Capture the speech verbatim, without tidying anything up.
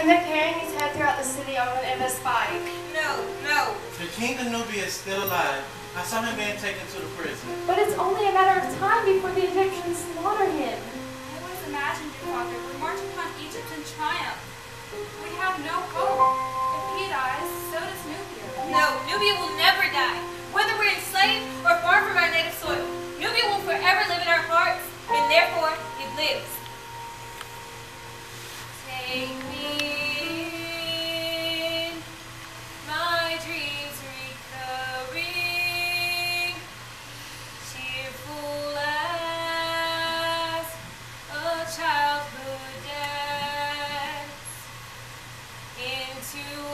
And they're carrying his head throughout the city on an endless spike. No, no. The king of Nubia is still alive. I saw him being taken to the prison. But it's only a matter of time before the Egyptians slaughter him. Always imagined, your father, we're marching upon Egypt in triumph. We have no hope. If he dies, so does Nubia. No, Nubia will never die. Whether we're enslaved or far from our native soil, Nubia will forever live in our hearts, and therefore it lives. Take me in, my dreams recurring, cheerful as a childhood dance into